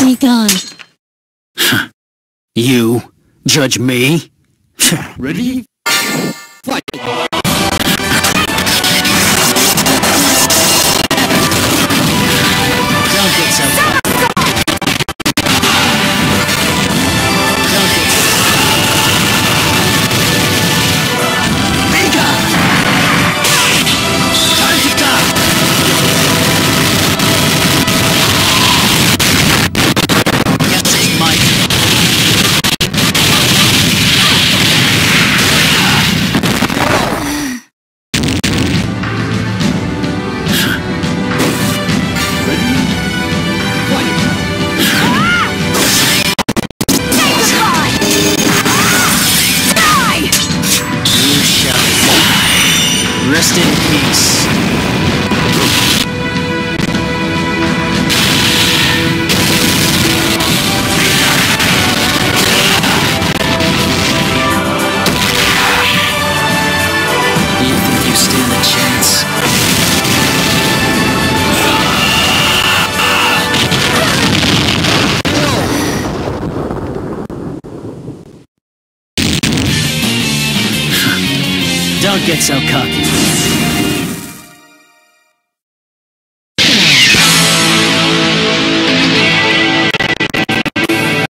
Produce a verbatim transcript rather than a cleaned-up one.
be gone. You judge me? Ready? Fight! Don't get so far. Don't get so Mega! Time to die! Yes, take Mike. Rest in peace. You think you stand a chance? Don't get so cocky.